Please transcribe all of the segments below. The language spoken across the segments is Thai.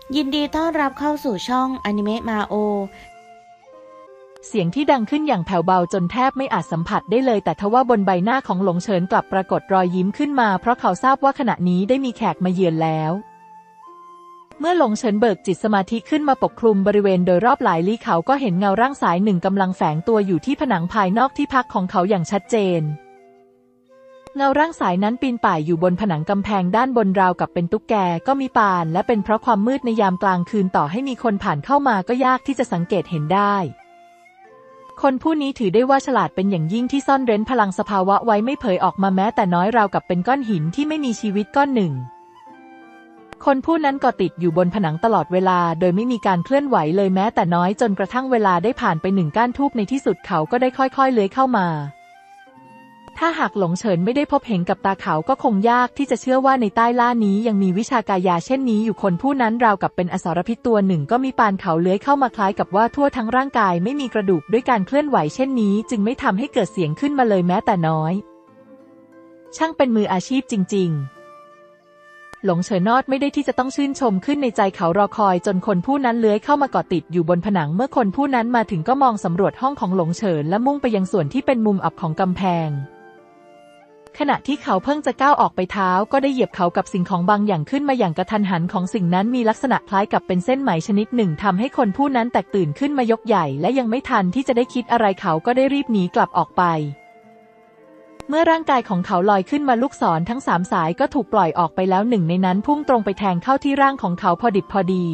ยินดีต้อนรับเข้าสู่ช่องอนิเมะมาโอเสียงที่ดังขึ้นอย่างแผ่วเบาจนแทบไม่อาจสัมผัสได้เลยแต่ทว่าบนใบหน้าของหลงเฉินกลับปรากฏรอยยิ้มขึ้นมาเพราะเขาทราบว่าขณะนี้ได้มีแขกมาเยือนแล้วเมื่อหลงเฉินเบิกจิตสมาธิขึ้นมาปกคลุมบริเวณโดยรอบหลายลี้เขาก็เห็นเงาร่างสายหนึ่งกำลังแฝงตัวอยู่ที่ผนังภายนอกที่พักของเขาอย่างชัดเจนเงาร่างสายนั้นปีนป่ายอยู่บนผนังกำแพงด้านบนราวกับเป็นตุ๊กแกก็มีปานและเป็นเพราะความมืดในยามกลางคืนต่อให้มีคนผ่านเข้ามาก็ยากที่จะสังเกตเห็นได้คนผู้นี้ถือได้ว่าฉลาดเป็นอย่างยิ่งที่ซ่อนเร้นพลังสภาวะไว้ไม่เผยออกมาแม้แต่น้อยราวกับเป็นก้อนหินที่ไม่มีชีวิตก้อนหนึ่งคนผู้นั้นก็ติดอยู่บนผนังตลอดเวลาโดยไม่มีการเคลื่อนไหวเลยแม้แต่น้อยจนกระทั่งเวลาได้ผ่านไปหนึ่งก้านทูบในที่สุดเขาก็ได้ค่อยๆเลื้อยเข้ามาถ้าหากหลงเฉินไม่ได้พบเห็นกับตาเขาก็คงยากที่จะเชื่อว่าในใต้ล่านี้ยังมีวิชากายาเช่นนี้อยู่คนผู้นั้นราวกับเป็นอสรพิษตัวหนึ่งก็มีปานเขาเลื้อยเข้ามาคล้ายกับว่าทั่วทั้งร่างกายไม่มีกระดูกด้วยการเคลื่อนไหวเช่นนี้จึงไม่ทำให้เกิดเสียงขึ้นมาเลยแม้แต่น้อยช่างเป็นมืออาชีพจริงๆหลงเฉินนอดไม่ได้ที่จะต้องชื่นชมขึ้นในใจเขารอคอยจนคนผู้นั้นเลื้อยเข้ามาเกาะติดอยู่บนผนังเมื่อคนผู้นั้นมาถึงก็มองสำรวจห้องของหลงเฉินและมุ่งไปยังส่วนที่เป็นมุมอับของกำแพงขณะที่เขาเพิ่งจะก้าวออกไปเท้าก็ได้เหยียบเขากับสิ่งของบางอย่างขึ้นมาอย่างกระทันหันของสิ่งนั้นมีลักษณะคล้ายกับเป็นเส้นไหมชนิดหนึ่งทำให้คนผู้นั้นแตกตื่นขึ้นมายกใหญ่และยังไม่ทันที่จะได้คิดอะไรเขาก็ได้รีบหนีกลับออกไปเมื่อร่างกายของเขาลอยขึ้นมาลูกศรทั้ง3สายก็ถูกปล่อยออกไปแล้วหนึ่งในนั้นพุ่งตรงไปแทงเข้าที่ร่างของเขาพอดิบพอดี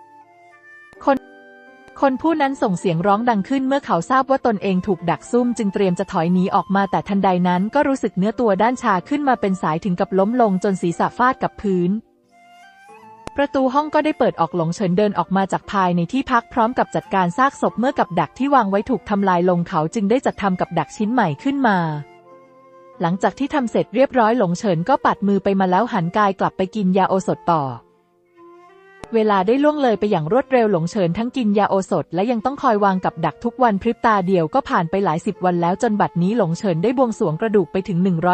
คนผู้นั้นส่งเสียงร้องดังขึ้นเมื่อเขาทราบว่าตนเองถูกดักซุ่มจึงเตรียมจะถอยหนีออกมาแต่ทันใดนั้นก็รู้สึกเนื้อตัวด้านชาขึ้นมาเป็นสายถึงกับล้มลงจนศีรษะฟาดกับพื้นประตูห้องก็ได้เปิดออกหลงเฉินเดินออกมาจากภายในที่พักพร้อมกับจัดการซากศพเมื่อกับดักที่วางไว้ถูกทำลายลงเขาจึงได้จัดทำกับดักชิ้นใหม่ขึ้นมาหลังจากที่ทำเสร็จเรียบร้อยหลงเฉินก็ปัดมือไปมาแล้วหันกายกลับไปกินยาโอสถต่อเวลาได้ล่วงเลยไปอย่างรวดเร็วหลงเฉินทั้งกินยาโอสถและยังต้องคอยวางกับดักทุกวันพริบตาเดียวก็ผ่านไปหลาย10 วันแล้วจนบัดนี้หลงเฉินได้บวงสรวงกระดูกไปถึง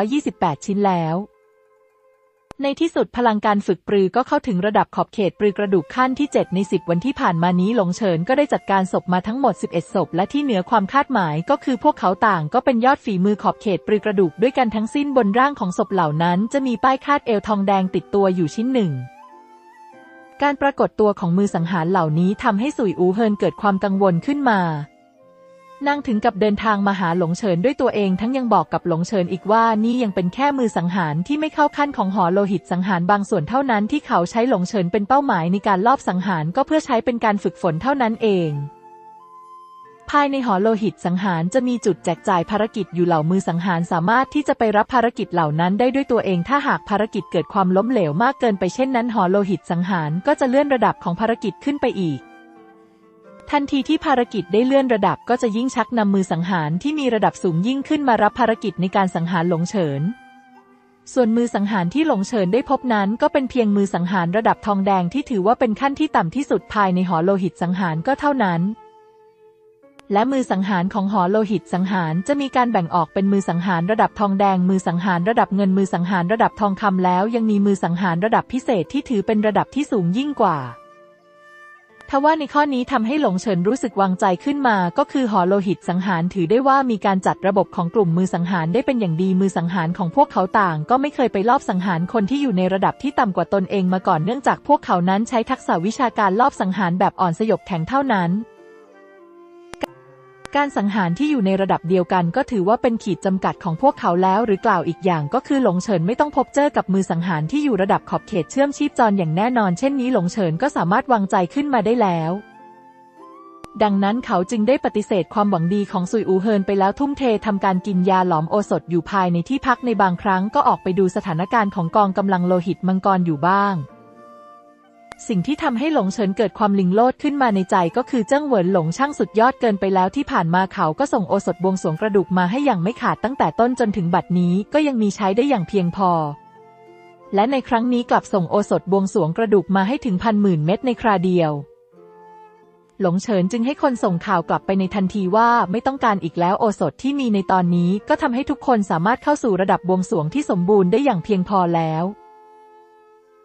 128ชิ้นแล้วในที่สุดพลังการฝึกปรือก็เข้าถึงระดับขอบเขตปรือกระดูกขั้นที่7ใน10 วันที่ผ่านมานี้หลงเฉินก็ได้จัดการศพมาทั้งหมด11ศพและที่เหนือความคาดหมายก็คือพวกเขาต่างก็เป็นยอดฝีมือขอบเขตปรือกระดูกด้วยกันทั้งสิ้นบนร่างของศพเหล่านั้นจะมีป้ายคาดเอวทองแดงติดตัวอยู่ชิ้นหนึ่งการปรากฏตัวของมือสังหารเหล่านี้ทำให้สุยอูเฮินเกิดความกังวลขึ้นมานางถึงกับเดินทางมาหาหลงเฉินด้วยตัวเองทั้งยังบอกกับหลงเฉินอีกว่านี่ยังเป็นแค่มือสังหารที่ไม่เข้าขั้นของหอโลหิตสังหารบางส่วนเท่านั้นที่เขาใช้หลงเฉินเป็นเป้าหมายในการลอบสังหารก็เพื่อใช้เป็นการฝึกฝนเท่านั้นเองภายในหอโลหิตสังหารจะมีจุดแจกจ่ายภารกิจอยู่เหล่ามือสังหารสามารถที่จะไปรับภารกิจเหล่านั้นได้ด้วยตัวเองถ้าหากภารกิจเกิดความล้มเหลวมากเกินไปเช่นนั้นหอโลหิตสังหารก็จะเลื่อนระดับของภารกิจขึ้นไปอีกทันทีที่ภารกิจได้เลื่อนระดับก็จะยิ่งชักนำมือสังหารที่มีระดับสูงยิ่งขึ้นมารับภารกิจในการสังหารหลงเฉินส่วนมือสังหารที่หลงเฉินได้พบนั้นก็เป็นเพียงมือสังหารระดับทองแดงที่ถือว่าเป็นขั้นที่ต่ำที่สุดภายในหอโลหิตสังหารก็เท่านั้นและมือสังหารของหอโลหิตสังหารจะมีการแบ่งออกเป็นมือสังหารระดับทองแดงมือสังหารระดับเงินมือสังหารระดับทองคำแล้วยังมีมือสังหารระดับพิเศษที่ถือเป็นระดับที่สูงยิ่งกว่าทว่าในข้อนี้ทำให้หลงเฉินรู้สึกวางใจขึ้นมาก็คือหอโลหิตสังหารถือได้ว่ามีการจัดระบบของกลุ่มมือสังหารได้เป็นอย่างดีมือสังหารของพวกเขาต่างก็ไม่เคยไปลอบสังหารคนที่อยู่ในระดับที่ต่ำกว่าตนเองมาก่อนเนื่องจากพวกเขานั้นใช้ทักษะวิชาการลอบสังหารแบบอ่อนสยบแข็งเท่านั้นการสังหารที่อยู่ในระดับเดียวกันก็ถือว่าเป็นขีดจำกัดของพวกเขาแล้วหรือกล่าวอีกอย่างก็คือหลงเฉินไม่ต้องพบเจอกับมือสังหารที่อยู่ระดับขอบเขตเชื่อมชีพจรอย่างแน่นอนเช่นนี้หลงเฉินก็สามารถวางใจขึ้นมาได้แล้วดังนั้นเขาจึงได้ปฏิเสธความหวังดีของซุยอูเฮินไปแล้วทุ่มเททำการกินยาหลอมโอสถอยู่ภายในที่พักในบางครั้งก็ออกไปดูสถานการณ์ของกองกำลังโลหิตมังกรอยู่บ้างสิ่งที่ทำให้หลงเฉินเกิดความลิงโลดขึ้นมาในใจก็คือเจิ้งเหวินหลงช่างสุดยอดเกินไปแล้วที่ผ่านมาเขาก็ส่งโอสถบวงสรวงกระดูกมาให้อย่างไม่ขาดตั้งแต่ต้นจนถึงบัดนี้ก็ยังมีใช้ได้อย่างเพียงพอและในครั้งนี้กลับส่งโอสถบวงสรวงกระดูกมาให้ถึงพันหมื่นเม็ดในคราเดียวหลงเฉินจึงให้คนส่งข่าวกลับไปในทันทีว่าไม่ต้องการอีกแล้วโอสถที่มีในตอนนี้ก็ทำให้ทุกคนสามารถเข้าสู่ระดับบวงสรวงที่สมบูรณ์ได้อย่างเพียงพอแล้ว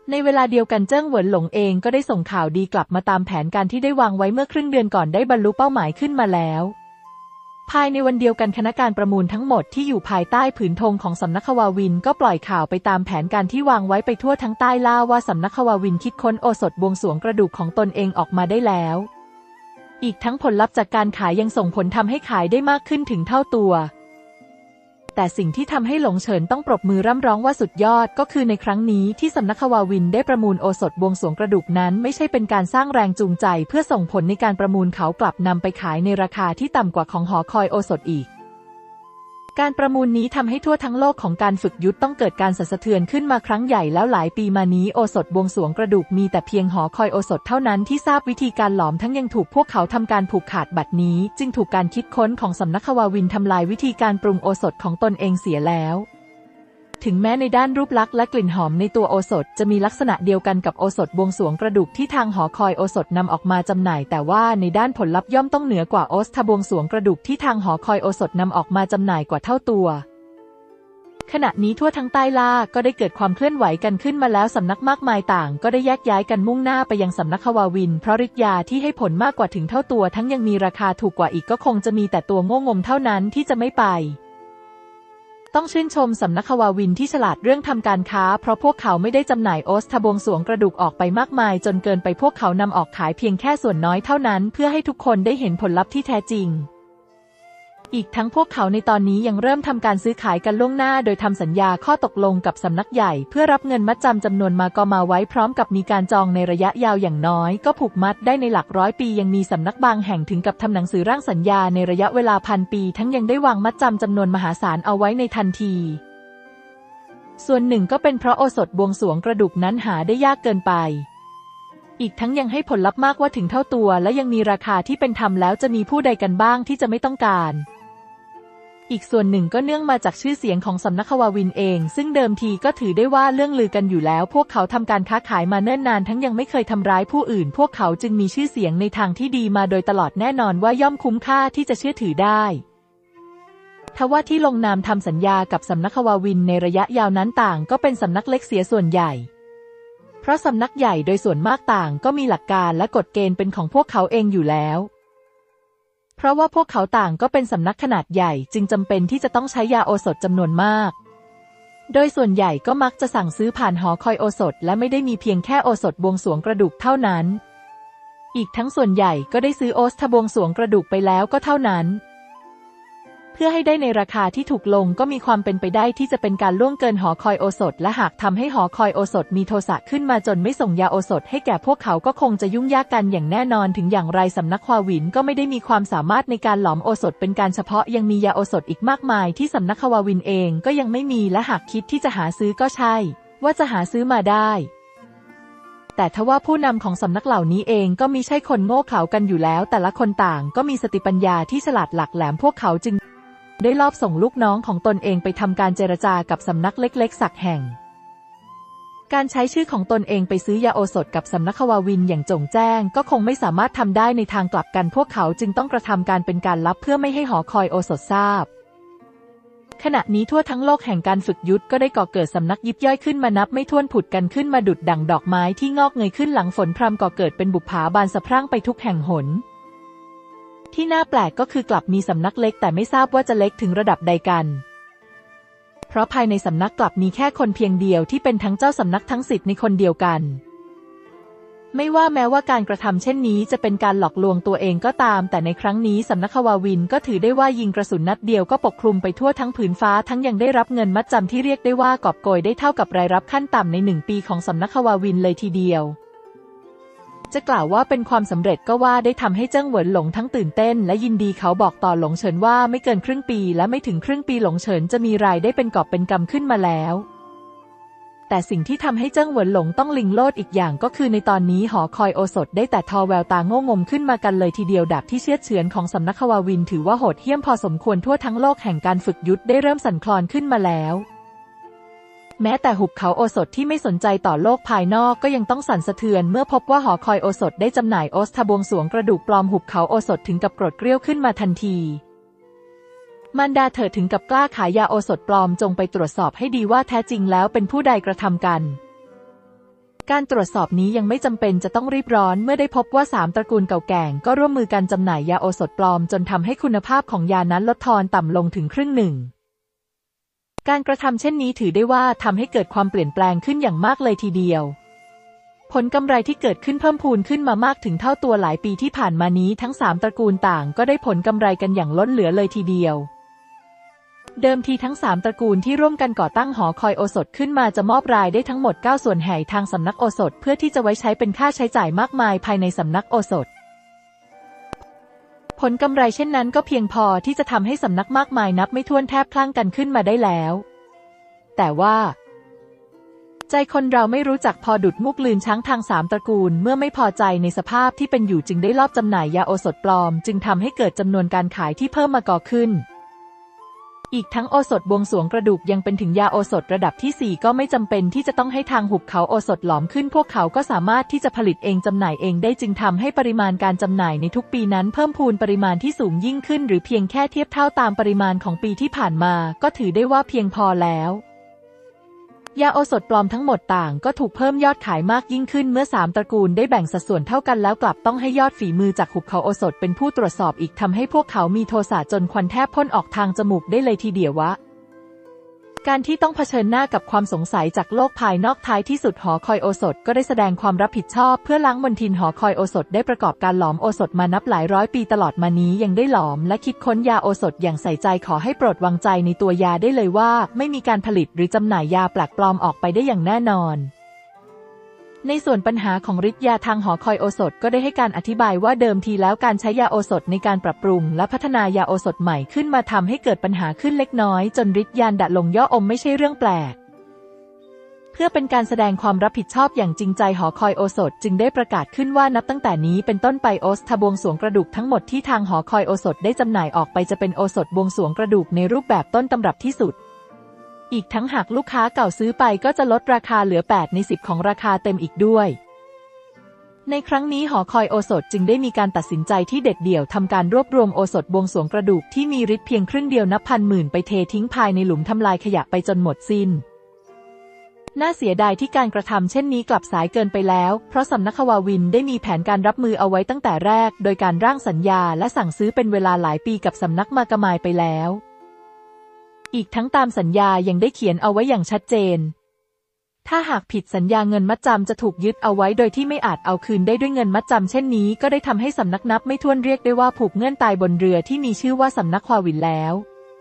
ในเวลาเดียวกันเจิ้งเหวินหลงเองก็ได้ส่งข่าวดีกลับมาตามแผนการที่ได้วางไว้เมื่อครึ่งเดือนก่อนได้บรรลุเป้าหมายขึ้นมาแล้วภายในวันเดียวกันคณะการประมูลทั้งหมดที่อยู่ภายใต้ผืนธงของสำนักขวาวินก็ปล่อยข่าวไปตามแผนการที่วางไว้ไปทั่วทั้งใต้ล่าว่าสำนักขวาวินคิดค้นโอสถบวงสรวงกระดูกของตนเองออกมาได้แล้วอีกทั้งผลลัพธ์จากการขายยังส่งผลทำให้ขายได้มากขึ้นถึงเท่าตัวแต่สิ่งที่ทำให้หลงเฉินต้องปรบมือร่ำร้องว่าสุดยอดก็คือในครั้งนี้ที่สำนักขวาวินได้ประมูลโอสถบวงสรวงกระดูกนั้นไม่ใช่เป็นการสร้างแรงจูงใจเพื่อส่งผลในการประมูลเขากลับนำไปขายในราคาที่ต่ำกว่าของหอคอยโอสถอีกการประมูลนี้ทำให้ทั่วทั้งโลกของการฝึกยุทธต้องเกิดการสั่นสะเทือนขึ้นมาครั้งใหญ่แล้วหลายปีมานี้โอสถบวงสรวงกระดูกมีแต่เพียงหอคอยโอสถเท่านั้นที่ทราบวิธีการหลอมทั้งยังถูกพวกเขาทำการผูกขาดบัดนี้จึงถูกการคิดค้นของสำนักขวาวินทำลายวิธีการปรุงโอสถของตนเองเสียแล้วถึงแม้ในด้านรูปลักษณ์และกลิ่นหอมในตัวโอสถจะมีลักษณะเดียวกันกับโอสถบวงสรวงกระดูกที่ทางหอคอยโอสถนำออกมาจำหน่ายแต่ว่าในด้านผลลัพธ์ย่อมต้องเหนือกว่าโอสถบวงสรวงกระดูกที่ทางหอคอยโอสถนำออกมาจำหน่ายกว่าเท่าตัวขณะนี้ทั่วทั้งใต้ล่าก็ได้เกิดความเคลื่อนไหวกันขึ้นมาแล้วสำนักมากมายต่างก็ได้แยกย้ายกันมุ่งหน้าไปยังสำนักขวาวินเพราะฤทธิ์ยาที่ให้ผลมากกว่าถึงเท่าตัวทั้งยังมีราคาถูกกว่าอีกก็คงจะมีแต่ตัวโง่งมเท่านั้นที่จะไม่ไปต้องชื่นชมสำนักขวาวินที่ฉลาดเรื่องทำการค้าเพราะพวกเขาไม่ได้จำหน่ายโอสถบวงสรวงกระดูกออกไปมากมายจนเกินไปพวกเขานำออกขายเพียงแค่ส่วนน้อยเท่านั้นเพื่อให้ทุกคนได้เห็นผลลัพธ์ที่แท้จริงอีกทั้งพวกเขาในตอนนี้ยังเริ่มทำการซื้อขายกันล่วงหน้าโดยทำสัญญาข้อตกลงกับสำนักใหญ่เพื่อรับเงินมัดจำนวนมาไว้พร้อมกับมีการจองในระยะยาวอย่างน้อยก็ผูกมัดได้ในหลักร้อยปียังมีสำนักบางแห่งถึงกับทำหนังสือร่างสัญญาในระยะเวลา1,000 ปีทั้งยังได้วางมัดจำนวนมหาศาลเอาไว้ในทันทีส่วนหนึ่งก็เป็นเพราะโอสถบวงสรวงกระดูกนั้นหาได้ยากเกินไปอีกทั้งยังให้ผลลัพธ์มากว่าถึงเท่าตัวและยังมีราคาที่เป็นธรรมแล้วจะมีผู้ใดกันบ้างที่จะไม่ต้องการอีกส่วนหนึ่งก็เนื่องมาจากชื่อเสียงของสำนักขวาวินเองซึ่งเดิมทีก็ถือได้ว่าเรื่องลือกันอยู่แล้วพวกเขาทำการค้าขายมาเนิ่นนานทั้งยังไม่เคยทำร้ายผู้อื่นพวกเขาจึงมีชื่อเสียงในทางที่ดีมาโดยตลอดแน่นอนว่าย่อมคุ้มค่าที่จะเชื่อถือได้ทว่าที่ลงนามทำสัญญากับสำนักขวาวินในระยะยาวนั้นต่างก็เป็นสำนักเล็กเสียส่วนใหญ่เพราะสำนักใหญ่โดยส่วนมากต่างก็มีหลักการและกฎเกณฑ์เป็นของพวกเขาเองอยู่แล้วเพราะว่าพวกเขาต่างก็เป็นสำนักขนาดใหญ่จึงจำเป็นที่จะต้องใช้ยาโอสถจำนวนมากโดยส่วนใหญ่ก็มักจะสั่งซื้อผ่านหอคอยโอสถและไม่ได้มีเพียงแค่โอสถบวงสรวงกระดูกเท่านั้นอีกทั้งส่วนใหญ่ก็ได้ซื้อโอสถบวงสรวงกระดูกไปแล้วก็เท่านั้นเพื่อให้ได้ในราคาที่ถูกลงก็มีความเป็นไปได้ที่จะเป็นการล่วงเกินหอคอยโอสถและหากทำให้หอคอยโอสถมีโทสะขึ้นมาจนไม่ส่งยาโอสถให้แก่พวกเขาก็คงจะยุ่งยากกันอย่างแน่นอนถึงอย่างไรสำนักขวาวินก็ไม่ได้มีความสามารถในการหลอมโอสถเป็นการเฉพาะยังมียาโอสถอีกมากมายที่สำนักขวาวินเองก็ยังไม่มีและหากคิดที่จะหาซื้อก็ใช่ว่าจะหาซื้อมาได้แต่ทว่าผู้นำของสำนักเหล่านี้เองก็มิใช่คนโง่เขลากันอยู่แล้วแต่ละคนต่างก็มีสติปัญญาที่ฉลาดหลักแหลมพวกเขาจึงได้ลอบส่งลูกน้องของตนเองไปทำการเจรจากับสำนักเล็กๆสักแห่งการใช้ชื่อของตนเองไปซื้อยาโอสถกับสำนักขวาวินอย่างโจ่งแจ้งก็คงไม่สามารถทำได้ในทางกลับกันพวกเขาจึงต้องกระทำการเป็นการลับเพื่อไม่ให้หอคอยโอสถทราบขณะนี้ทั่วทั้งโลกแห่งการฝึกยุทธก็ได้ก่อเกิดสำนักยิบย่อยขึ้นมานับไม่ถ้วนผุดกันขึ้นมาดุจดั่งดอกไม้ที่งอกเงยขึ้นหลังฝนพรำก่อเกิดเป็นบุปผาบานสะพรั่งไปทุกแห่งหนที่น่าแปลกก็คือกลับมีสำนักเล็กแต่ไม่ทราบว่าจะเล็กถึงระดับใดกันเพราะภายในสำนักกลับมีแค่คนเพียงเดียวที่เป็นทั้งเจ้าสำนักทั้ง10ในคนเดียวกันไม่ว่าแม้ว่าการกระทำเช่นนี้จะเป็นการหลอกลวงตัวเองก็ตามแต่ในครั้งนี้สำนักขวาวินก็ถือได้ว่ายิงกระสุนนัดเดียวก็ปกคลุมไปทั่วทั้งผืนฟ้าทั้งยังได้รับเงินมัดจำที่เรียกได้ว่ากอบโกยได้เท่ากับรายรับขั้นต่ำใน1 ปีของสำนักขวาวินเลยทีเดียวจะกล่าวว่าเป็นความสำเร็จก็ว่าได้ทำให้เจิ้งเหวินหลงทั้งตื่นเต้นและยินดีเขาบอกต่อหลงเฉินว่าไม่เกินครึ่งปีและไม่ถึงครึ่งปีหลงเฉินจะมีรายได้เป็นกอบเป็นกำขึ้นมาแล้วแต่สิ่งที่ทำให้เจิ้งเหวินหลงต้องลิงโลดอีกอย่างก็คือในตอนนี้หอคอยโอสถได้แต่ทอแววตาโง่งมขึ้นมากันเลยทีเดียวดาบที่เชือดเฉือนของสำนักขวาวินถือว่าโหดเหี้ยมพอสมควรทั่วทั้งโลกแห่งการฝึกยุทธได้เริ่มสั่นคลอนขึ้นมาแล้วแม้แต่หุบเขาโอสถที่ไม่สนใจต่อโลกภายนอกก็ยังต้องสั่นสะเทือนเมื่อพบว่าหอคอยโอสถได้จำหน่ายโอสถบวงสรวงกระดูกปลอมหุบเขาโอสถถึงกับโกรธเกรี้ยวขึ้นมาทันทีมารดาเถิดถึงกับกล้าขายยาโอสถปลอมจงไปตรวจสอบให้ดีว่าแท้จริงแล้วเป็นผู้ใดกระทำกันการตรวจสอบนี้ยังไม่จำเป็นจะต้องรีบร้อนเมื่อได้พบว่า3ตระกูลเก่าแก่ก็ร่วมมือกันจำหน่ายยาโอสถปลอมจนทำให้คุณภาพของยานั้นลดทอนต่ำลงถึงครึ่งหนึ่งการกระทำเช่นนี้ถือได้ว่าทำให้เกิดความเปลี่ยนแปลงขึ้นอย่างมากเลยทีเดียวผลกำไรที่เกิดขึ้นเพิ่มพูนขึ้นมามากถึงเท่าตัวหลายปีที่ผ่านมานี้ทั้ง3ตระกูลต่างก็ได้ผลกำไรกันอย่างล้นเหลือเลยทีเดียวเดิมทีทั้ง3ตระกูลที่ร่วมกันก่อตั้งหอคอยโอสถขึ้นมาจะมอบรายได้ทั้งหมด9ส่วนแห่ทางสำนักโอสถเพื่อที่จะไว้ใช้เป็นค่าใช้จ่ายมากมายภายในสำนักโอสถผลกำไรเช่นนั้นก็เพียงพอที่จะทำให้สำนักมากมายนับไม่ถ้วนแทบพลั่งกันขึ้นมาได้แล้วแต่ว่าใจคนเราไม่รู้จักพอดุจมุกลืนช้างทาง3ตระกูลเมื่อไม่พอใจในสภาพที่เป็นอยู่จึงได้ลอบจำหน่ายยาโอสถปลอมจึงทำให้เกิดจำนวนการขายที่เพิ่มมาก่อขึ้นอีกทั้งโอสถบวงสรวงกระดูกยังเป็นถึงยาโอสถระดับที่4ก็ไม่จำเป็นที่จะต้องให้ทางหุบเขาโอสถหลอมขึ้นพวกเขาก็สามารถที่จะผลิตเองจำหน่ายเองได้จึงทำให้ปริมาณการจำหน่ายในทุกปีนั้นเพิ่มพูนปริมาณที่สูงยิ่งขึ้นหรือเพียงแค่เทียบเท่าตามปริมาณของปีที่ผ่านมาก็ถือได้ว่าเพียงพอแล้วยาโอสถปลอมทั้งหมดต่างก็ถูกเพิ่มยอดขายมากยิ่งขึ้นเมื่อ3ตระกูลได้แบ่งสัดส่วนเท่ากันแล้วกลับต้องให้ยอดฝีมือจากหุบเขาโอสถเป็นผู้ตรวจสอบอีกทำให้พวกเขามีโทสะจนควันแทบพ่นออกทางจมูกได้เลยทีเดียววะการที่ต้องเผชิญหน้ากับความสงสัยจากโลกภายนอกท้ายที่สุดหอคอยโอสถก็ได้แสดงความรับผิดชอบเพื่อล้างมลทินหอคอยโอสถได้ประกอบการหลอมโอสถมานับหลายร้อยปีตลอดมานี้ยังได้หลอมและคิดค้นยาโอสถอย่างใส่ใจขอให้โปรดวางใจในตัวยาได้เลยว่าไม่มีการผลิตหรือจำหน่ายยาแปลกปลอมออกไปได้อย่างแน่นอนในส่วนปัญหาของฤทธิ์ยาทางหอคอยโอสถก็ได้ให้การอธิบายว่าเดิมทีแล้วการใช้ยาโอสถในการปรับปรุงและพัฒนายาโอสถใหม่ขึ้นมาทำให้เกิดปัญหาขึ้นเล็กน้อยจนฤทธิ์ยาดัดลงย่ออมไม่ใช่เรื่องแปลกเพื่อเป็นการแสดงความรับผิดชอบอย่างจริงใจหอคอยโอสถจึงได้ประกาศขึ้นว่านับตั้งแต่นี้เป็นต้นไปโอสถบวงสรวงกระดูกทั้งหมดที่ทางหอคอยโอสถได้จำหน่ายออกไปจะเป็นโอสถบวงสรวงกระดูกในรูปแบบต้นตำรับที่สุดอีกทั้งหากลูกค้าเก่าซื้อไปก็จะลดราคาเหลือ8ใน10ของราคาเต็มอีกด้วยในครั้งนี้หอคอยโอสถจึงได้มีการตัดสินใจที่เด็ดเดี่ยวทำการรวบรวมโอสถบวงสรวงกระดูกที่มีฤทธิ์เพียงครึ่งเดียวนับพันหมื่นไปเททิ้งภายในหลุมทำลายขยะไปจนหมดสิ้นน่าเสียดายที่การกระทำเช่นนี้กลับสายเกินไปแล้วเพราะสำนักขวาวินได้มีแผนการรับมือเอาไว้ตั้งแต่แรกโดยการร่างสัญญาและสั่งซื้อเป็นเวลาหลายปีกับสำนักมากมายไปแล้วอีกทั้งตามสัญญายังได้เขียนเอาไว้อย่างชัดเจนถ้าหากผิดสัญญาเงินมัดจำจะถูกยึดเอาไว้โดยที่ไม่อาจเอาคืนได้ด้วยเงินมัดจำเช่นนี้ก็ได้ทำให้สำนักนับไม่ถ้วนเรียกได้ว่าผูกเงื่อนตายบนเรือที่มีชื่อว่าสำนักควาวินแล้ว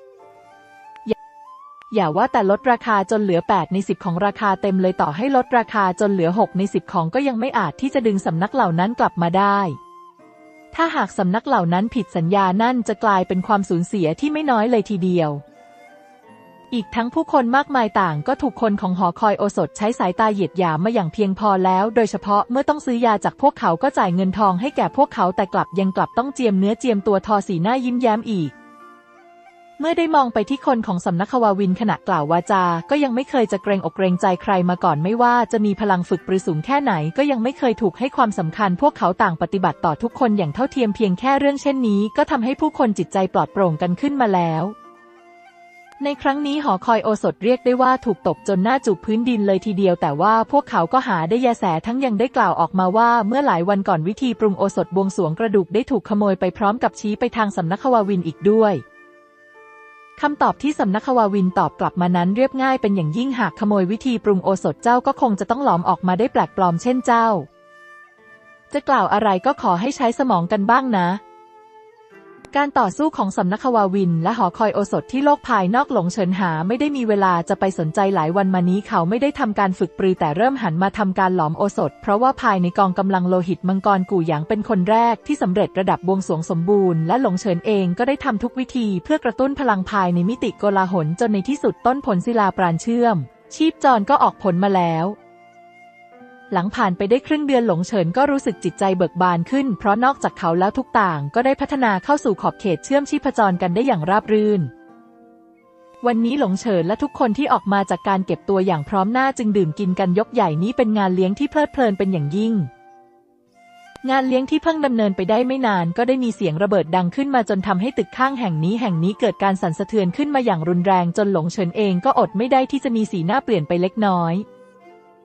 อย่าว่าแต่ลดราคาจนเหลือ8ใน10ของราคาเต็มเลยต่อให้ลดราคาจนเหลือ6ใน10ของก็ยังไม่อาจที่จะดึงสำนักเหล่านั้นกลับมาได้ถ้าหากสำนักเหล่านั้นผิดสัญญานั่นจะกลายเป็นความสูญเสียที่ไม่น้อยเลยทีเดียวอีกทั้งผู้คนมากมายต่างก็ถูกคนของหอคอยโอสถใช้สายตาเหยียดหยามมาอย่างเพียงพอแล้วโดยเฉพาะเมื่อต้องซื้อยาจากพวกเขาก็จ่ายเงินทองให้แก่พวกเขาแต่กลับต้องเจียมเนื้อเจียมตัวทอสีหน้ายิ้มแย้มอีกเมื่อได้มองไปที่คนของสำนักขวาวินขณะกล่าววาจาก็ยังไม่เคยจะเกรงอกเกรงใจใครมาก่อนไม่ว่าจะมีพลังฝึกปรือสูงแค่ไหนก็ยังไม่เคยถูกให้ความสำคัญพวกเขาต่างปฏิบัติต่อทุกคนอย่างเท่าเทียมเพียงแค่เรื่องเช่นนี้ก็ทำให้ผู้คนจิตใจปลอดโปร่งกันขึ้นมาแล้วในครั้งนี้หอคอยโอสถเรียกได้ว่าถูกตบจนหน้าจูบพื้นดินเลยทีเดียวแต่ว่าพวกเขาก็หาได้แยแสทั้งยังได้กล่าวออกมาว่าเมื่อหลายวันก่อนวิธีปรุงโอสถบวงสรวงกระดูกได้ถูกขโมยไปพร้อมกับชี้ไปทางสำนักขวาวินอีกด้วยคำตอบที่สำนักขวาวินตอบกลับมานั้นเรียบง่ายเป็นอย่างยิ่งหากขโมยวิธีปรุงโอสถเจ้าก็คงจะต้องหลอมออกมาได้แปลกปลอมเช่นเจ้าจะกล่าวอะไรก็ขอให้ใช้สมองกันบ้างนะการต่อสู้ของสำนักขวาวินและหอคอยโอสถที่โลกภายนอกหลงเฉินหาไม่ได้มีเวลาจะไปสนใจหลายวันมานี้เขาไม่ได้ทำการฝึกปรือแต่เริ่มหันมาทำการหลอมโอสถเพราะว่าภายในกองกำลังโลหิตมังกรกู่หยางเป็นคนแรกที่สำเร็จระดับบวงสรวงสมบูรณ์และหลงเฉินเองก็ได้ทำทุกวิธีเพื่อกระตุ้นพลังภายในมิติโกลาหลจนในที่สุดต้นผลศิลาปราณเชื่อมชีพจรก็ออกผลมาแล้วหลังผ่านไปได้ครึ่งเดือนหลงเฉินก็รู้สึกจิตใจเบิกบานขึ้นเพราะนอกจากเขาแล้วทุกต่างก็ได้พัฒนาเข้าสู่ขอบเขตเชื่อมชีพจรกันได้อย่างราบรื่นวันนี้หลงเฉินและทุกคนที่ออกมาจากการเก็บตัวอย่างพร้อมหน้าจึงดื่มกินกันยกใหญ่นี้เป็นงานเลี้ยงที่เพลิดเพลินเป็นอย่างยิ่งงานเลี้ยงที่เพิ่งดำเนินไปได้ไม่นานก็ได้มีเสียงระเบิดดังขึ้นมาจนทำให้ตึกข้างแห่งนี้เกิดการสั่นสะเทือนขึ้นมาอย่างรุนแรงจนหลงเฉินเองก็อดไม่ได้ที่จะมีสีหน้าเปลี่ยนไปเล็กน้อย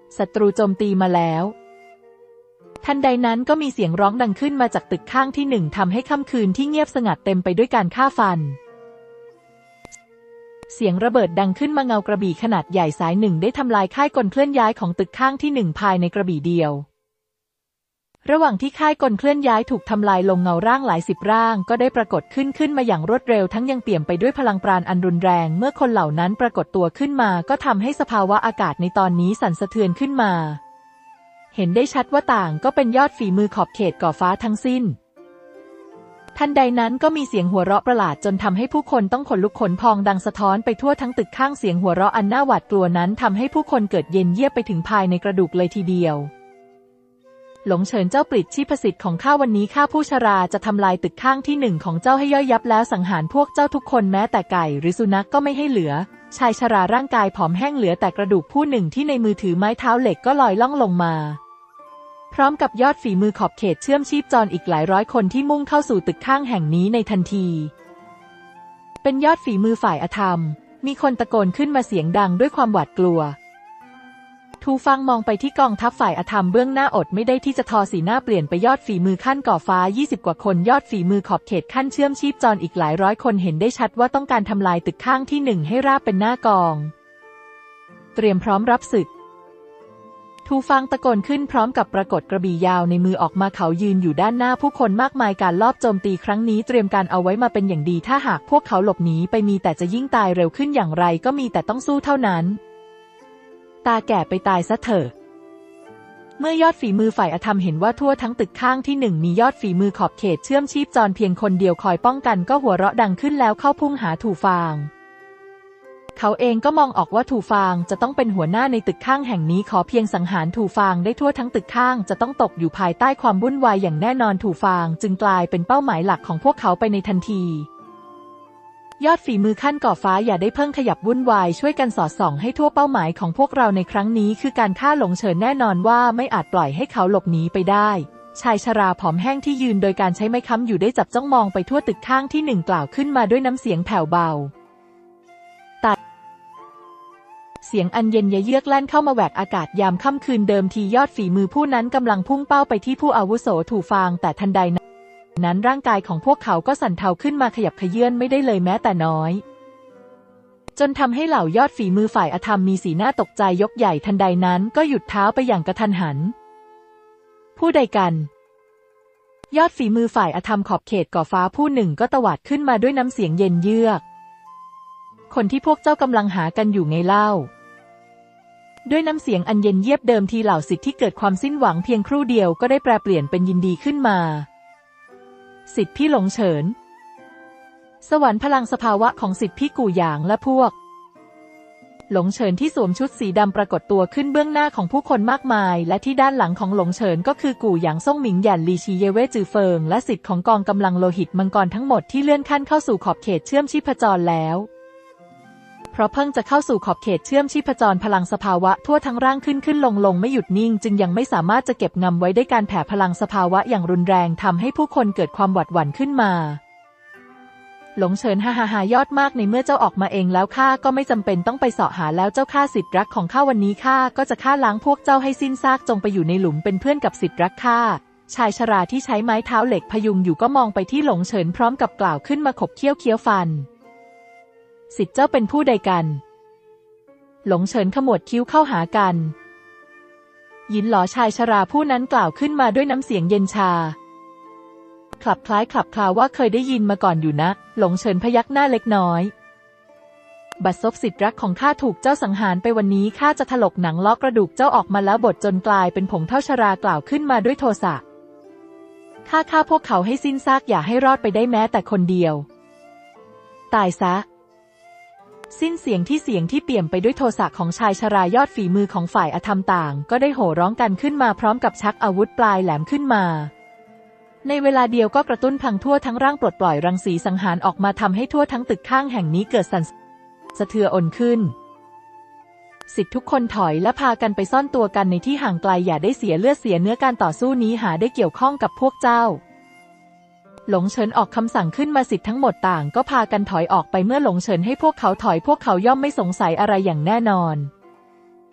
ศัตรูโจมตีมาแล้วทันใดนั้นก็มีเสียงร้องดังขึ้นมาจากตึกข้างที่หนึ่งทำให้ค่ำคืนที่เงียบสงัดเต็มไปด้วยการฆ่าฟันเสียงระเบิดดังขึ้นมาเงากระบี่ขนาดใหญ่สายหนึ่งได้ทำลายค่ายกลเคลื่อนย้ายของตึกข้างที่หนึ่งภายในกระบี่เดียวระหว่างที่ค่ายกลเคลื่อนย้ายถูกทำลายลงเงาร่างหลายสิบร่างก็ได้ปรากฏขึ้นมาอย่างรวดเร็วทั้งยังเปี่ยมไปด้วยพลังปราณอันรุนแรงเมื่อคนเหล่านั้นปรากฏตัวขึ้นมาก็ทำให้สภาวะอากาศในตอนนี้สั่นสะเทือนขึ้นมาเห็นได้ชัดว่าต่างก็เป็นยอดฝีมือขอบเขตก่อฟ้าทั้งสิ้นทันใดนั้นก็มีเสียงหัวเราะประหลาดจนทำให้ผู้คนต้องขนลุกขนพองดังสะท้อนไปทั่วทั้งตึกข้างเสียงหัวเราะอันน่าหวาดกลัวนั้นทำให้ผู้คนเกิดเย็นเยียบไปถึงภายในกระดูกเลยทีเดียวหลงเฉินเจ้าปลิดชีพสิทธิ์ของข้าวันนี้ข้าผู้ชราจะทำลายตึกข้างที่หนึ่งของเจ้าให้ย่อยยับแล้วสังหารพวกเจ้าทุกคนแม้แต่ไก่หรือสุนัขก็ไม่ให้เหลือชายชราร่างกายผอมแห้งเหลือแต่กระดูกผู้หนึ่งที่ในมือถือไม้เท้าเหล็กก็ลอยล่องลงมาพร้อมกับยอดฝีมือขอบเขตเชื่อมชีพจรอีกหลายร้อยคนที่มุ่งเข้าสู่ตึกข้างแห่งนี้ในทันทีเป็นยอดฝีมือฝ่ายอธรรมมีคนตะโกนขึ้นมาเสียงดังด้วยความหวาดกลัวทูฟังมองไปที่กองทัพฝ่ายอธรรมเบื้องหน้าอดไม่ได้ที่จะทอสีหน้าเปลี่ยนไปยอดฝีมือขั้นก่อฟ้า20กว่าคนยอดฝีมือขอบเขตขั้นเชื่อมชีพจรอีกหลายร้อยคนเห็นได้ชัดว่าต้องการทำลายตึกข้างที่หนึ่งให้ราบเป็นหน้ากองเตรียมพร้อมรับศึกทูฟังตะโกนขึ้นพร้อมกับปรากฏกระบี่ยาวในมือออกมาเขายืนอยู่ด้านหน้าผู้คนมากมายการลอบโจมตีครั้งนี้เตรียมการเอาไว้มาเป็นอย่างดีถ้าหากพวกเขาหลบหนีไปมีแต่จะยิ่งตายเร็วขึ้นอย่างไรก็มีแต่ต้องสู้เท่านั้นตาแก่ไปตายซะเถอะเมื่อยอดฝีมือฝ่ายอธรรมเห็นว่าทั่วทั้งตึกข้างที่หนึ่งมียอดฝีมือขอบเขตเชื่อมชีพจรเพียงคนเดียวคอยป้องกันก็หัวเราะดังขึ้นแล้วเข้าพุ่งหาถูฟางเขาเองก็มองออกว่าถูฟางจะต้องเป็นหัวหน้าในตึกข้างแห่งนี้ขอเพียงสังหารถูฟางได้ทั่วทั้งตึกข้างจะต้องตกอยู่ภายใต้ความวุ่นวายอย่างแน่นอนถูฟางจึงกลายเป็นเป้าหมายหลักของพวกเขาไปในทันทียอดฝีมือขั้นก่อฟ้าอย่าได้เพิ่งขยับวุ่นวายช่วยกันสอดส่องให้ทั่วเป้าหมายของพวกเราในครั้งนี้คือการฆ่าหลงเฉินแน่นอนว่าไม่อาจปล่อยให้เขาหลบหนีไปได้ชายชราผอมแห้งที่ยืนโดยการใช้ไม้ค้ำอยู่ได้จับจ้องมองไปทั่วตึกข้างที่หนึ่งกล่าวขึ้นมาด้วยน้ำเสียงแผ่วเบาเสียงอันเย็นเยือกแล่นเข้ามาแหวกอากาศยามค่ำคืนเดิมทียอดฝีมือผู้นั้นกำลังพุ่งเป้าไปที่ผู้อาวุโสถูฟางแต่ทันใดนั้นร่างกายของพวกเขาก็สั่นเทาขึ้นมาขยับเขยื้อนไม่ได้เลยแม้แต่น้อยจนทำให้เหล่ายอดฝีมือฝ่ายอธรรมมีสีหน้าตกใจยกใหญ่ทันใดนั้นก็หยุดเท้าไปอย่างกระทันหันผู้ใดกันยอดฝีมือฝ่ายอธรรมขอบเขตก่อฟ้าผู้หนึ่งก็ตวาดขึ้นมาด้วยน้ำเสียงเย็นเยือกคนที่พวกเจ้ากำลังหากันอยู่ไงเล่าด้วยน้ำเสียงอันเย็นเยียบเดิมทีเหล่าศิษย์ที่เกิดความสิ้นหวังเพียงครู่เดียวก็ได้แปรเปลี่ยนเป็นยินดีขึ้นมาศิษย์พี่หลงเฉินสวรรค์พลังสภาวะของศิษย์พี่กู่หยางและพวกหลงเฉินที่สวมชุดสีดำปรากฏตัวขึ้นเบื้องหน้าของผู้คนมากมายและที่ด้านหลังของหลงเฉินก็คือกู่หยางซ่งหมิงหยันลีชีเยเว่จือเฟิงและศิษย์ของกองกำลังโลหิตมังกรทั้งหมดที่เลื่อนขั้นเข้าสู่ขอบเขตเชื่อมชีพจรแล้วเพราะเพิ่งจะเข้าสู่ขอบเขตเชื่อมชีพจรพลังสภาวะทั่วทั้งร่างขึ้นลงไม่หยุดนิ่งจึงยังไม่สามารถจะเก็บงำไว้ได้การแผ่พลังสภาวะอย่างรุนแรงทำให้ผู้คนเกิดความหวาดหวั่นขึ้นมาหลงเฉินฮ่ายอดมากในเมื่อเจ้าออกมาเองแล้วข้าก็ไม่จำเป็นต้องไปเสาะหาแล้วเจ้าข้าศิษย์รักของข้าวันนี้ข้าก็จะฆ่าล้างพวกเจ้าให้สิ้นซากจงไปอยู่ในหลุมเป็นเพื่อนกับศิษย์รักข้าชายชราที่ใช้ไม้เท้าเหล็กพยุงอยู่ก็มองไปที่หลงเฉินพร้อมกับกล่าวขึ้นมาขบเคี้ยวฟันศิษย์เจ้าเป็นผู้ใดกันหลงเฉินขมวดคิ้วเข้าหากันหยินหลอชายชราผู้นั้นกล่าวขึ้นมาด้วยน้ำเสียงเย็นชาคลับคล้ายคลับคลาว่าเคยได้ยินมาก่อนอยู่นะหลงเฉินพยักหน้าเล็กน้อยบัดซบศิษย์รักของข้าถูกเจ้าสังหารไปวันนี้ข้าจะถลกหนังล้อกระดูกเจ้าออกมาแล้วบดจนกลายเป็นผงเท่าชรากล่าวขึ้นมาด้วยโทสะฆ่าพวกเขาให้สิ้นซากอย่าให้รอดไปได้แม้แต่คนเดียวตายซะสิ้นเสียงที่เปี่ยมไปด้วยโทสะของชายชรายอดฝีมือของฝ่ายอธรรมต่างก็ได้โห่ร้องกันขึ้นมาพร้อมกับชักอาวุธปลายแหลมขึ้นมาในเวลาเดียวก็กระตุ้นพลังทั่วทั้งร่างปลดปล่อยรังสีสังหารออกมาทำให้ทั่วทั้งตึกข้างแห่งนี้เกิดสั่นสะเทือนขึ้นศิษย์ทุกคนถอยและพากันไปซ่อนตัวกันในที่ห่างไกลอย่าได้เสียเลือดเสียเนื้อการต่อสู้นี้หาได้เกี่ยวข้องกับพวกเจ้าหลงเฉินออกคำสั่งขึ้นมาศิษย์ทั้งหมดต่างก็พากันถอยออกไปเมื่อหลงเฉินให้พวกเขาถอยพวกเขาย่อมไม่สงสัยอะไรอย่างแน่นอน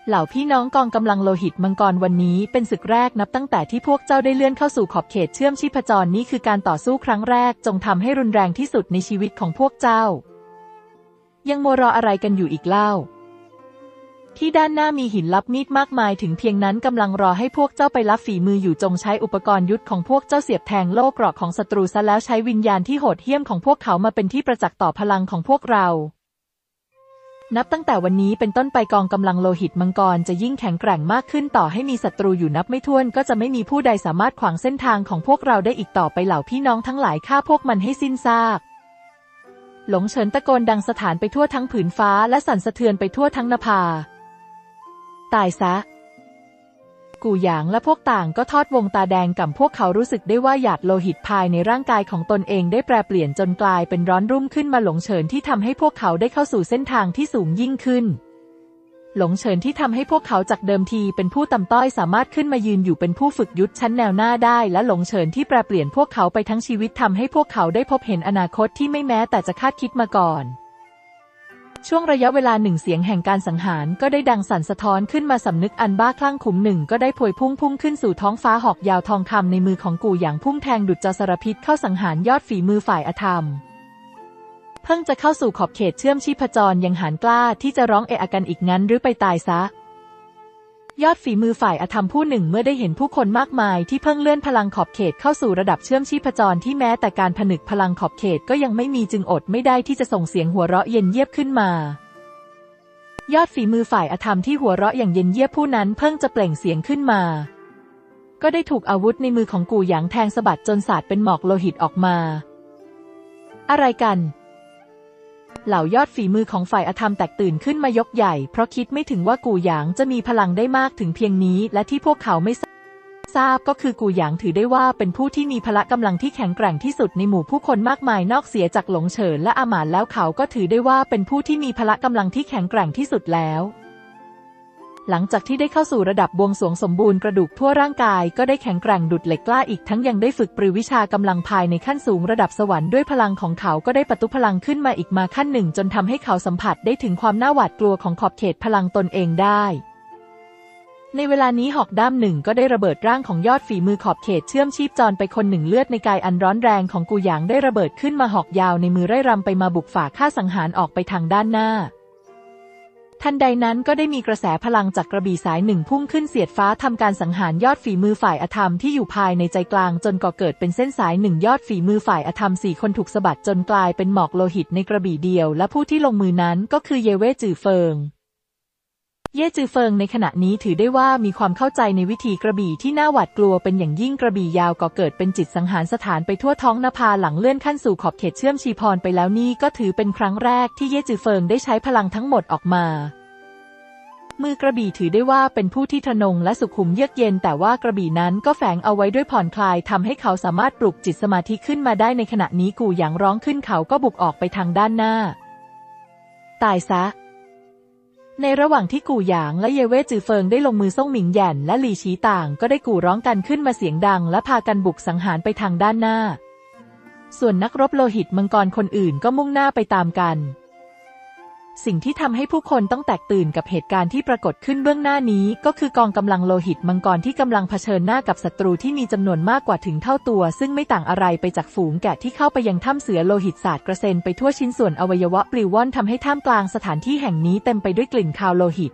เหล่าพี่น้องกองกำลังโลหิตมังกรวันนี้เป็นศึกแรกนับตั้งแต่ที่พวกเจ้าได้เลื่อนเข้าสู่ขอบเขตเชื่อมชีพจรนี้คือการต่อสู้ครั้งแรกจงทำให้รุนแรงที่สุดในชีวิตของพวกเจ้ายังมัวรออะไรกันอยู่อีกเล่าที่ด้านหน้ามีหินลับมีดมากมายถึงเพียงนั้นกำลังรอให้พวกเจ้าไปรับฝีมืออยู่จงใช้อุปกรณ์ยุทธของพวกเจ้าเสียบแทงโล่เกราะของศัตรูซะแล้วใช้วิญญาณที่โหดเหี้ยมของพวกเขามาเป็นที่ประจักษ์ต่อพลังของพวกเรานับตั้งแต่วันนี้เป็นต้นไปกองกำลังโลหิตมังกรจะยิ่งแข็งแกร่งมากขึ้นต่อให้มีศัตรูอยู่นับไม่ถ้วนก็จะไม่มีผู้ใดสามารถขวางเส้นทางของพวกเราได้อีกต่อไปเหล่าพี่น้องทั้งหลายฆ่าพวกมันให้สิ้นซากหลงเฉินตะโกนดังสถานไปทั่วทั้งผืนฟ้าและสั่นสะเทือนไปทั่วทั้งนภาตายซะกู่หยางและพวกต่างก็ทอดวงตาแดงก่ำพวกเขารู้สึกได้ว่าหยาดโลหิตภายในร่างกายของตนเองได้แปรเปลี่ยนจนกลายเป็นร้อนรุ่มขึ้นมาหลงเฉินที่ทำให้พวกเขาได้เข้าสู่เส้นทางที่สูงยิ่งขึ้นหลงเฉินที่ทำให้พวกเขาจากเดิมทีเป็นผู้ต่ำต้อยสามารถขึ้นมายืนอยู่เป็นผู้ฝึกยุทธชั้นแนวหน้าได้และหลงเฉินที่แปรเปลี่ยนพวกเขาไปทั้งชีวิตทำให้พวกเขาได้พบเห็นอนาคตที่ไม่แม้แต่จะคาดคิดมาก่อนช่วงระยะเวลาหนึ่งเสียงแห่งการสังหารก็ได้ดังสั่นสะท้อนขึ้นมาสำนึกอันบ้าคลั่งขุมหนึ่งก็ได้พวยพุ่งขึ้นสู่ท้องฟ้าหอกยาวทองคำในมือของกู่หยางพุ่งแทงดุจจสรพิษเข้าสังหารยอดฝีมือฝ่ายอธรรมเพิ่งจะเข้าสู่ขอบเขตเชื่อมชีพจรยังหาญกล้าที่จะร้องเอะอะกันอีกงั้นหรือไปตายซะยอดฝีมือฝ่ายอธรรมผู้หนึ่งเมื่อได้เห็นผู้คนมากมายที่เพิ่งเลื่อนพลังขอบเขตเข้าสู่ระดับเชื่อมชีพจรที่แม้แต่การผนึกพลังขอบเขตก็ยังไม่มีจึงอดไม่ได้ที่จะส่งเสียงหัวเราะเย็นเยียบขึ้นมายอดฝีมือฝ่ายอธรรมที่หัวเราะอย่างเย็นเยียบผู้นั้นเพิ่งจะเปล่งเสียงขึ้นมาก็ได้ถูกอาวุธในมือของกู่หยางแทงสะบัดจนสาดเป็นหมอกโลหิตออกมาอะไรกันเหล่ายอดฝีมือของฝ่ายอธรรมแตกตื่นขึ้นมายกใหญ่เพราะคิดไม่ถึงว่ากู่หยางจะมีพลังได้มากถึงเพียงนี้และที่พวกเขาไม่ทราบก็คือกู่หยางถือได้ว่าเป็นผู้ที่มีพละกำลังที่แข็งแกร่งที่สุดในหมู่ผู้คนมากมายนอกเสียจากหลงเฉินและอาหม่านแล้วเขาก็ถือได้ว่าเป็นผู้ที่มีพละกำลังที่แข็งแกร่งที่สุดแล้วหลังจากที่ได้เข้าสู่ระดับบวงสรวงสมบูรณ์กระดูกทั่วร่างกายก็ได้แข็งแกร่งดุจเหล็กกล้าอีกทั้งยังได้ฝึกปรือวิชากำลังภายในขั้นสูงระดับสวรรค์ด้วยพลังของเขาก็ได้ปตุพลังขึ้นมาอีกมาขั้นหนึ่งจนทำให้เขาสัมผัสได้ถึงความน่าหวาดกลัวของขอบเขตพลังตนเองได้ในเวลานี้หอกด้ามหนึ่งก็ได้ระเบิดร่างของยอดฝีมือขอบเขตเชื่อมชีพจรไปคนหนึ่งเลือดในกายอันร้อนแรงของกูหยางได้ระเบิดขึ้นมาหอกยาวในมือไร่รำไปมาบุกฝ่าฆ่าสังหารออกไปทางด้านหน้าทันใดนั้นก็ได้มีกระแสพลังจากกระบี่สายหนึ่งพุ่งขึ้นเสียดฟ้าทำการสังหารยอดฝีมือฝ่ายอธรรมที่อยู่ภายในใจกลางจนก่อเกิดเป็นเส้นสายหนึ่งยอดฝีมือฝ่ายอธรรม4 คนถูกสะบัดจนกลายเป็นหมอกโลหิตในกระบี่เดียวและผู้ที่ลงมือนั้นก็คือเย่เว่จือเฟิงเย่จือเฟิงในขณะนี้ถือได้ว่ามีความเข้าใจในวิธีกระบี่ที่น่าหวาดกลัวเป็นอย่างยิ่งกระบี่ยาวก่อเกิดเป็นจิตสังหารสถานไปทั่วท้องนภาหลังเลื่อนขั้นสู่ขอบเขตเชื่อมชีพรไปแล้วนี่ก็ถือเป็นครั้งแรกที่เย่จือเฟิงได้ใช้พลังทั้งหมดออกมามือกระบี่ถือได้ว่าเป็นผู้ที่ทะนงและสุขุมเยือกเย็นแต่ว่ากระบี่นั้นก็แฝงเอาไว้ด้วยผ่อนคลายทำให้เขาสามารถปลุกจิตสมาธิขึ้นมาได้ในขณะนี้กู่หยางร้องขึ้นเขาก็บุกออกไปทางด้านหน้าตายซะในระหว่างที่กู่หยางและเย่เว่จือเฟิงได้ลงมือซ่งหมิงแหย่นและหลี่ฉีต่างก็ได้กู่ร้องกันขึ้นมาเสียงดังและพากันบุกสังหารไปทางด้านหน้าส่วนนักรบโลหิตมังกรคนอื่นก็มุ่งหน้าไปตามกันสิ่งที่ทำให้ผู้คนต้องแตกตื่นกับเหตุการณ์ที่ปรากฏขึ้นเบื้องหน้านี้ก็คือกองกำลังโลหิตมังกรที่กำลังเผชิญหน้ากับศัตรูที่มีจำนวนมากกว่าถึงเท่าตัวซึ่งไม่ต่างอะไรไปจากฝูงแกะที่เข้าไปยังถ้ำเสือโลหิตสาดกระเซ็นไปทั่วชิ้นส่วนอวัยวะปลิวว่อนทำให้ท่ามกลางสถานที่แห่งนี้เต็มไปด้วยกลิ่นคาวโลหิต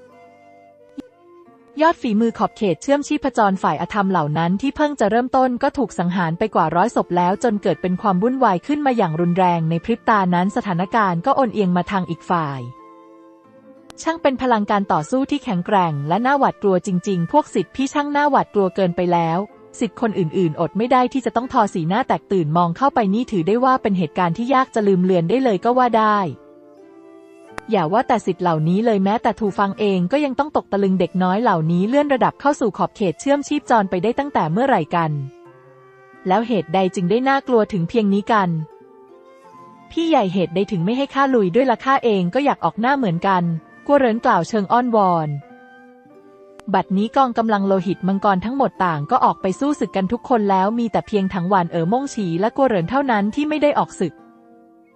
ยอดฝีมือขอบเขตเชื่อมชีพจรฝ่ายอธรรมเหล่านั้นที่เพิ่งจะเริ่มต้นก็ถูกสังหารไปกว่า100 ศพแล้วจนเกิดเป็นความวุ่นวายขึ้นมาอย่างรุนแรงในพริบตานั้นสถานการณ์ก็โอนเอียงมาทางอีกฝ่ายช่างเป็นพลังการต่อสู้ที่แข็งแกร่งและน่าหวาดกลัวจริงๆพวกศิษย์พี่ช่างน่าหวาดกลัวเกินไปแล้วศิษย์คนอื่นๆอดไม่ได้ที่จะต้องทอสีหน้าแตกตื่นมองเข้าไปนี่ถือได้ว่าเป็นเหตุการณ์ที่ยากจะลืมเลือนได้เลยก็ว่าได้อย่าว่าแต่ศิษย์เหล่านี้เลยแม้แต่ทูฟังเองก็ยังต้องตกตะลึงเด็กน้อยเหล่านี้เลื่อนระดับเข้าสู่ขอบเขตเชื่อมชีพจรไปได้ตั้งแต่เมื่อไหร่กันแล้วเหตุใดจึงได้น่ากลัวถึงเพียงนี้กันพี่ใหญ่เหตุใดถึงไม่ให้ข้าลุยด้วยล่ะข้าเองก็อยากออกหน้าเหมือนกันกัวเหรินกล่าวเชิงอ้อนวอนบัดนี้กองกำลังโลหิตมังกรทั้งหมดต่างก็ออกไปสู้ศึกกันทุกคนแล้วมีแต่เพียงถังหวานม่งฉีและกัวเหรินเท่านั้นที่ไม่ได้ออกศึก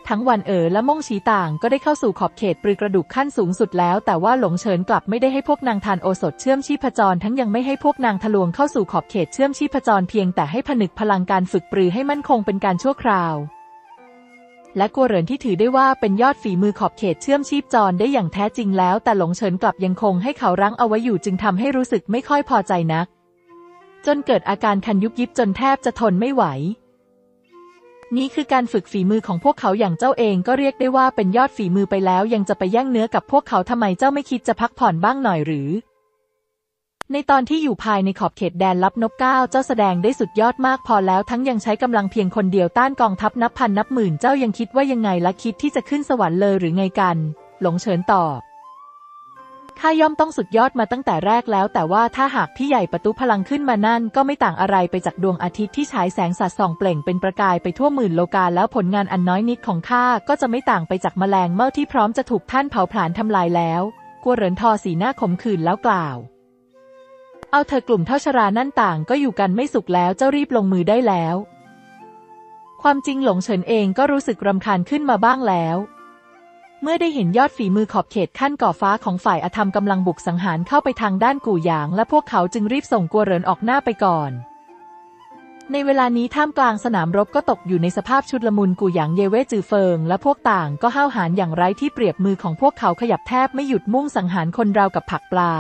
ทั้งหวันและม่งฉีต่างก็ได้เข้าสู่ขอบเขตปรือกระดูกขั้นสูงสุดแล้วแต่ว่าหลงเฉินกลับไม่ได้ให้พวกนางทานโอสถเชื่อมชีพจรทั้งยังไม่ให้พวกนางทะลวงเข้าสู่ขอบเขตเชื่อมชีพจรเพียงแต่ให้ผนึกพลังการฝึกปรือให้มั่นคงเป็นการชั่วคราวและกัวเหรินที่ถือได้ว่าเป็นยอดฝีมือขอบเขตเชื่อมชีพจรได้อย่างแท้จริงแล้วแต่หลงเฉินกลับยังคงให้เขารั้งเอาไว้อยู่จึงทำให้รู้สึกไม่ค่อยพอใจนักจนเกิดอาการคันยุบยิบจนแทบจะทนไม่ไหวนี่คือการฝึกฝีมือของพวกเขาอย่างเจ้าเองก็เรียกได้ว่าเป็นยอดฝีมือไปแล้วยังจะไปแย่งเนื้อกับพวกเขาทำไมเจ้าไม่คิดจะพักผ่อนบ้างหน่อยหรือในตอนที่อยู่ภายในขอบเขตแดนลับนกเก้าเจ้าแสดงได้สุดยอดมากพอแล้วทั้งยังใช้กำลังเพียงคนเดียวต้านกองทัพนับพันนับหมื่นเจ้ายังคิดว่ายังไงและคิดที่จะขึ้นสวรรค์เลยหรือไงกันหลงเฉินตอบข้าย่อมต้องสุดยอดมาตั้งแต่แรกแล้วแต่ว่าถ้าหากพี่ใหญ่ประตูพลังขึ้นมานั่นก็ไม่ต่างอะไรไปจากดวงอาทิตย์ที่ฉายแสงสาดส่องเปล่งเป็นประกายไปทั่วหมื่นโลกาแล้วผลงานอันน้อยนิดของข้าก็จะไม่ต่างไปจากแมลงเม่าที่พร้อมจะถูกท่านเผาผลาญทำลายแล้วกัวเหรินทอสีหน้าขมขื่นแล้วกล่าวเอาเธอกลุ่มเท่าชรานั่นต่างก็อยู่กันไม่สุขแล้วเจ้ารีบลงมือได้แล้วความจริงหลงเฉินเองก็รู้สึกรำคาญขึ้นมาบ้างแล้วเมื่อได้เห็นยอดฝีมือขอบเขตขั้นก่อฟ้าของฝ่ายอธรรมกำลังบุกสังหารเข้าไปทางด้านกู่หยางและพวกเขาจึงรีบส่งกัวเหรินออกหน้าไปก่อนในเวลานี้ท่ามกลางสนามรบก็ตกอยู่ในสภาพชุดละมุนกู่หยางเย่เว่จือเฟิงและพวกต่างก็ห้าวหาญอย่างไร้ที่เปรียบมือของพวกเขาขยับแทบไม่หยุดมุ่งสังหารคนราวกับผักปลา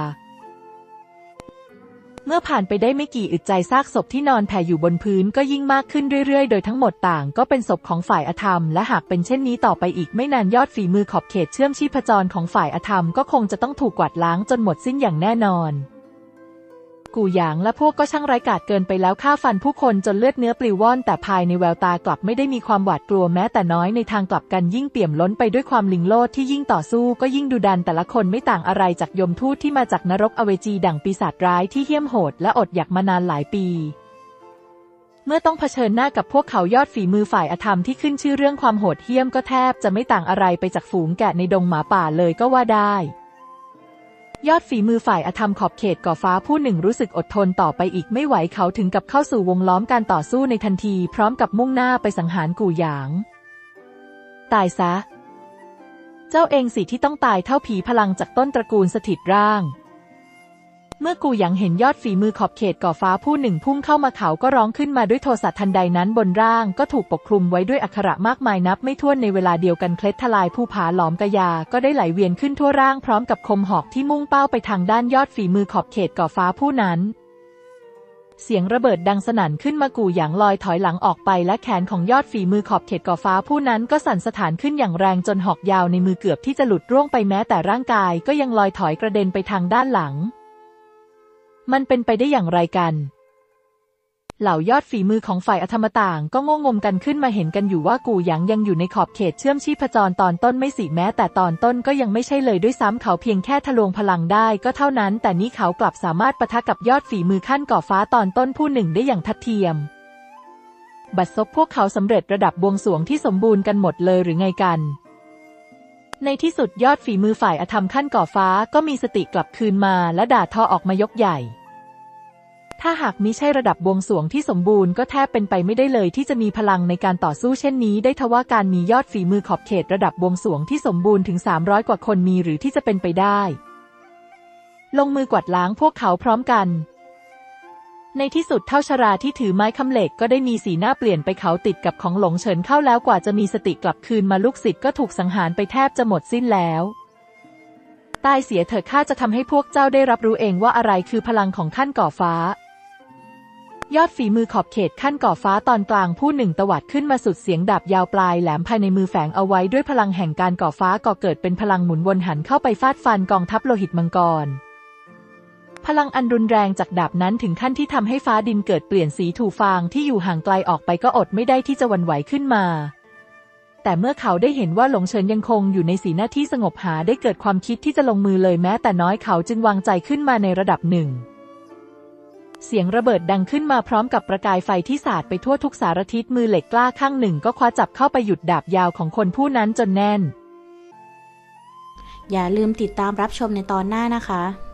เมื่อผ่านไปได้ไม่กี่อึดใจซากศพที่นอนแผ่อยู่บนพื้นก็ยิ่งมากขึ้นเรื่อยๆโดยทั้งหมดต่างก็เป็นศพของฝ่ายอธรรมและหากเป็นเช่นนี้ต่อไปอีกไม่นานยอดฝีมือขอบเขตเชื่อมชีพจรของฝ่ายอธรรมก็คงจะต้องถูกกวาดล้างจนหมดสิ้นอย่างแน่นอนกู่หยางและพวกก็ช่างไร้กาจเกินไปแล้วฆ่าฟันผู้คนจนเลือดเนื้อปลิวว่อนแต่ภายในแววตากลับไม่ได้มีความหวาดกลัวแม้แต่น้อยในทางกลับกันยิ่งเปี่ยมล้นไปด้วยความลิงโลดที่ยิ่งต่อสู้ก็ยิ่งดุดันแต่ละคนไม่ต่างอะไรจากยมทูตที่มาจากนรกอเวจีดั่งปีศาจร้ายที่เหี้ยมโหดและอดอยากมานานหลายปีเมื่อต้องเผชิญหน้ากับพวกเขายอดฝีมือฝ่ายอธรรมที่ขึ้นชื่อเรื่องความโหดเหี้ยมก็แทบจะไม่ต่างอะไรไปจากฝูงแกะในดงหมาป่าเลยก็ว่าได้ยอดฝีมือฝ่ายอธรรมขอบเขตก่อฟ้าผู้หนึ่งรู้สึกอดทนต่อไปอีกไม่ไหวเขาถึงกับเข้าสู่วงล้อมการต่อสู้ในทันทีพร้อมกับมุ่งหน้าไปสังหารกู่หยางตายซะเจ้าเองสิที่ต้องตายเท่าผีพลังจากต้นตระกูลสถิตร่างเมื่อกู่หยางเห็นยอดฝีมือขอบเขตก่อฟ้าผู้หนึ่งพุ่งเข้ามาเขาก็ร้องขึ้นมาด้วยโทสะทันใดนั้นบนร่างก็ถูกปกคลุมไว้ด้วยอักขระมากมายนับไม่ถ้วนในเวลาเดียวกันเคล็ดทลายผู้ผาหลอมกะยาก็ได้ไหลเวียนขึ้นทั่วร่างพร้อมกับคมหอกที่มุ่งเป้าไปทางด้านยอดฝีมือขอบเขตก่อฟ้าผู้นั้นเสียงระเบิดดังสนั่นขึ้นมากู่หยางลอยถอยหลังออกไปและแขนของยอดฝีมือขอบเขตก่อฟ้าผู้นั้นก็สั่นสะท้านขึ้นอย่างแรงจนหอกยาวในมือเกือบที่จะหลุดร่วงไปแม้แต่ร่างกายก็ยังลอยถอยกระเด็นไปทางด้านหลังมันเป็นไปได้อย่างไรกันเหล่ายอดฝีมือของฝ่ายอธรรมต่างก็งงงกันขึ้นมาเห็นกันอยู่ว่ากู่หยางยังอยู่ในขอบเขตเชื่อมชีพจรตอนต้นไม่สิแม้แต่ตอนต้นก็ยังไม่ใช่เลยด้วยซ้ำเขาเพียงแค่ทะลวงพลังได้ก็เท่านั้นแต่นี้เขากลับสามารถปะทะกับยอดฝีมือขั้นก่อฟ้าตอนต้นผู้หนึ่งได้อย่างทัดเทียมบัดซบพวกเขาสำเร็จระดับบวงสรวงที่สมบูรณ์กันหมดเลยหรือไงกันในที่สุดยอดฝีมือฝ่ายอธรรมขั้นก่อฟ้าก็มีสติกลับคืนมาและด่าทอออกมายกใหญ่ถ้าหากมิใช่ระดับบวงสรวงที่สมบูรณ์ก็แทบเป็นไปไม่ได้เลยที่จะมีพลังในการต่อสู้เช่นนี้ได้ทว่าการมียอดฝีมือขอบเขตระดับบวงสรวงที่สมบูรณ์ถึง300กว่าคนมีหรือที่จะเป็นไปได้ลงมือกวาดล้างพวกเขาพร้อมกันในที่สุดเท่าชราที่ถือไม้คำเหล็กก็ได้มีสีหน้าเปลี่ยนไปเขาติดกับของหลงเฉินเข้าแล้วกว่าจะมีสติกลับคืนมาลูกศิษย์ก็ถูกสังหารไปแทบจะหมดสิ้นแล้วตายเสียเถิดข้าจะทำให้พวกเจ้าได้รับรู้เองว่าอะไรคือพลังของขั้นก่อฟ้ายอดฝีมือขอบเขตขั้นก่อฟ้าตอนกลางผู้หนึ่งตวัดขึ้นมาสุดเสียงดาบยาวปลายแหลมภายในมือแฝงเอาไว้ด้วยพลังแห่งการก่อฟ้าก่อเกิดเป็นพลังหมุนวนหันเข้าไปฟาดฟันกองทัพโลหิตมังกรพลังอันรุนแรงจากดาบนั้นถึงขั้นที่ทำให้ฟ้าดินเกิดเปลี่ยนสีถูฟางที่อยู่ห่างไกลออกไปก็อดไม่ได้ที่จะหวั่นไหวขึ้นมาแต่เมื่อเขาได้เห็นว่าหลงเฉินยังคงอยู่ในสีหน้าที่สงบหาได้เกิดความคิดที่จะลงมือเลยแม้แต่น้อยเขาจึงวางใจขึ้นมาในระดับหนึ่งเสียงระเบิดดังขึ้นมาพร้อมกับประกายไฟที่สาดไปทั่วทุกสารทิศมือเหล็กกล้าข้างหนึ่งก็คว้าจับเข้าไปหยุดดาบยาวของคนผู้นั้นจนแน่นอย่าลืมติดตามรับชมในตอนหน้านะคะ